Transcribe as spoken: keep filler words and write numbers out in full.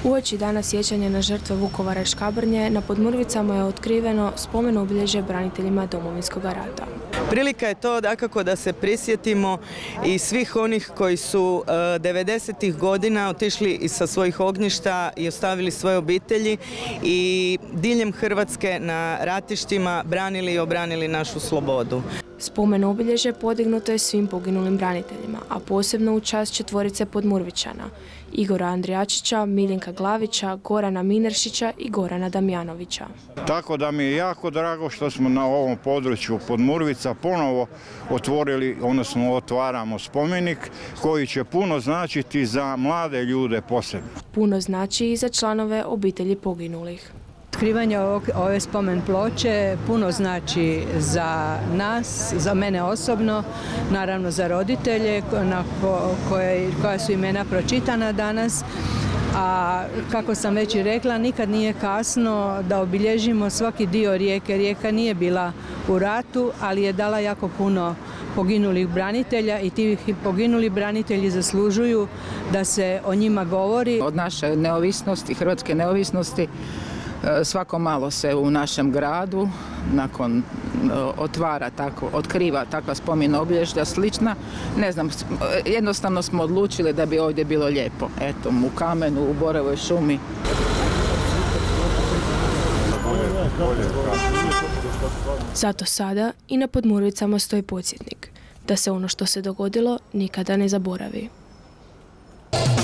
Uoči dana sjećanja na žrtve Vukovara i Škabrnje, na Podmurvicama je otkriveno spomen obilježje braniteljima Domovinskog rata. Prilika je to dakako da se prisjetimo i svih onih koji su devedesetih godina otišli sa svojih ognjišta i ostavili svoje obitelji i diljem Hrvatske na ratištima branili i obranili našu slobodu. Spomen obilježje podignuto je svim poginulim braniteljima, a posebno u čast četvorice Podmurvičana: Igora Andrijačića, Miljenka Glavića, Gorana Mineršića i Gorana Damjanovića. Tako da mi je jako drago što smo na ovom području Podmurvica ponovo otvorili, odnosno otvaramo spomenik koji će puno značiti za mlade ljude posebno. Puno znači i za članove obitelji poginulih. Otkrivanje ove spomen ploče puno znači za nas, za mene osobno, naravno za roditelje na koje, koja su imena pročitana danas. A kako sam već i rekla, nikad nije kasno da obilježimo svaki dio rijeke. Rijeka nije bila u ratu, ali je dala jako puno poginulih branitelja i ti poginuli branitelji zaslužuju da se o njima govori. Od naše neovisnosti, hrvatske neovisnosti, svako malo se u našem gradu nakon otvara tako, otkriva takva spomen obilježja slična. Ne znam, jednostavno smo odlučili da bi ovdje bilo lijepo. Eto, u kamenu, u borovoj šumi. Zato sada i na Podmurvicama stoji podsjetnik da se ono što se dogodilo nikada ne zaboravi.